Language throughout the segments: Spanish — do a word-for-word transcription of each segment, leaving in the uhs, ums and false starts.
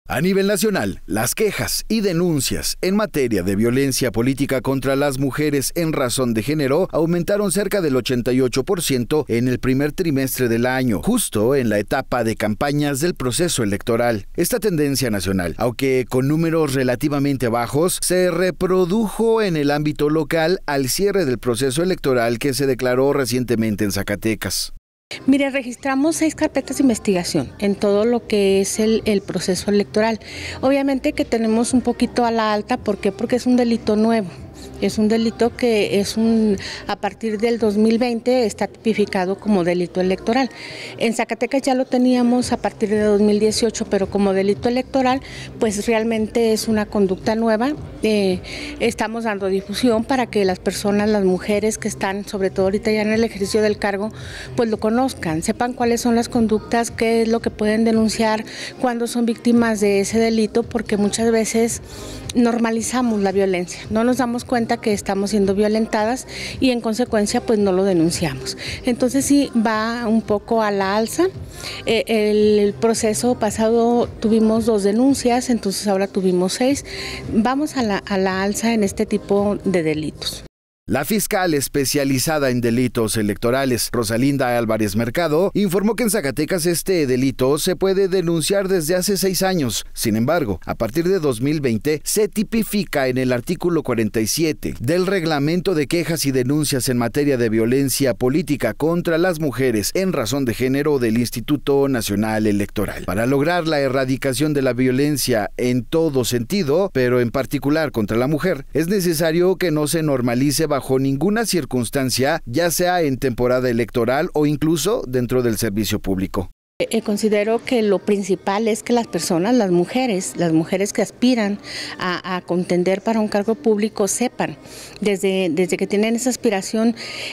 A nivel nacional, las quejas y denuncias en materia de violencia política contra las mujeres en razón de género aumentaron cerca del ochenta y ocho por ciento en el primer trimestre del año, justo en la etapa de campañas del proceso electoral. Esta tendencia nacional, aunque con números relativamente bajos, se reprodujo en el ámbito local al cierre del proceso electoral que se declaró recientemente en Zacatecas. Mire, registramos seis carpetas de investigación en todo lo que es el, el proceso electoral. Obviamente que tenemos un poquito a la alta, ¿por qué? Porque es un delito nuevo. Es un delito que es un a partir del dos mil veinte está tipificado como delito electoral. En Zacatecas ya lo teníamos a partir de dos mil dieciocho, pero como delito electoral, pues realmente es una conducta nueva. Eh, estamos dando difusión para que las personas, las mujeres que están, sobre todo ahorita ya en el ejercicio del cargo, pues lo conozcan, sepan cuáles son las conductas, qué es lo que pueden denunciar cuando son víctimas de ese delito, porque muchas veces normalizamos la violencia, no nos damos cuenta que estamos siendo violentadas y en consecuencia pues no lo denunciamos. Entonces sí va un poco a la alza. Eh, el proceso pasado tuvimos dos denuncias, entonces ahora tuvimos seis. Vamos a la, a la alza en este tipo de delitos. La fiscal especializada en delitos electorales, Rosalinda Álvarez Mercado, informó que en Zacatecas este delito se puede denunciar desde hace seis años. Sin embargo, a partir de dos mil veinte se tipifica en el artículo cuarenta y siete del Reglamento de Quejas y Denuncias en materia de violencia política contra las mujeres en razón de género del Instituto Nacional Electoral. Para lograr la erradicación de la violencia en todo sentido, pero en particular contra la mujer, es necesario que no se normalice bajo bajo ninguna circunstancia, ya sea en temporada electoral o incluso dentro del servicio público. Eh, considero que lo principal es que las personas, las mujeres, las mujeres que aspiran a, a contender para un cargo público sepan, desde, desde que tienen esa aspiración,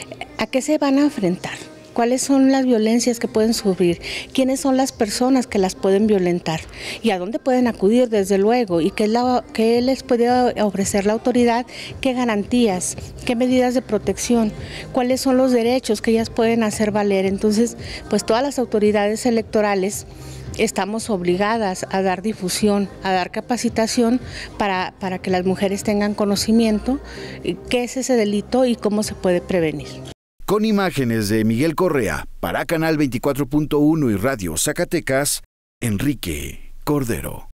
a qué se van a enfrentar. ¿Cuáles son las violencias que pueden sufrir? ¿Quiénes son las personas que las pueden violentar? ¿Y a dónde pueden acudir, desde luego? ¿Y qué, es la, qué les puede ofrecer la autoridad? ¿Qué garantías? ¿Qué medidas de protección? ¿Cuáles son los derechos que ellas pueden hacer valer? Entonces, pues todas las autoridades electorales estamos obligadas a dar difusión, a dar capacitación para, para que las mujeres tengan conocimiento qué es ese delito y cómo se puede prevenir. Con imágenes de Miguel Correa, para Canal veinticuatro punto uno y Radio Zacatecas, Enrique Cordero.